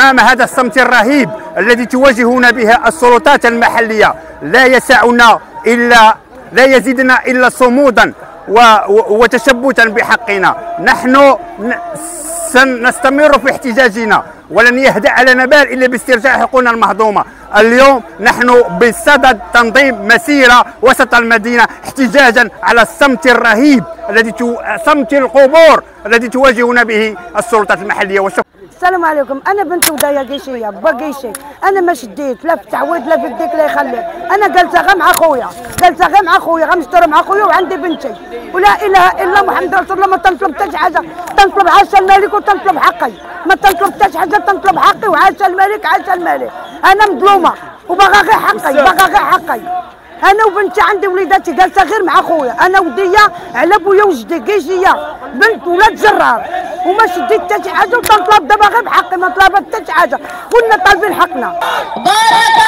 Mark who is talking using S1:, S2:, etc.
S1: امام هذا الصمت الرهيب الذي تواجهون به السلطات المحليه لا يسعنا الا لا يزيدنا الا صمودا وتشبتا بحقنا. نحن سنستمر في احتجاجنا ولن يهدأ لنا بال الا باسترجاع حقوقنا المهضومه. اليوم نحن بصدد تنظيم مسيره وسط المدينه احتجاجا على الصمت الرهيب صمت القبور الذي تواجهنا به السلطات المحليه.
S2: السلام عليكم. انا بنت ودايه قيشيه باقيشي، انا ما شديت لا في التعويض لا في الديك لا يخلي. انا جالسه غير مع خويا، غنشتري مع خويا وعندي بنتي، ولا اله الا محمد رسول الله. ما تنطلب حتى شي حاجه، تنطلب عاشا الملك وتنطلب حقي، ما تنطلب حتى شي حاجه، تنطلب حقي وعاشا الملك عاشا الملك. انا مظلومه وباغا غير حقي، انا وبنتي عندي وليداتي جالسه غير مع خويا. انا وديه على بويا وجدي قيشيه بنت ولاد جرار، وما شديت حتى شي حاجه، وتنطلب دابا غير بحقي، ما طلبت حتى شي حاجه، كنا طالبين حقنا.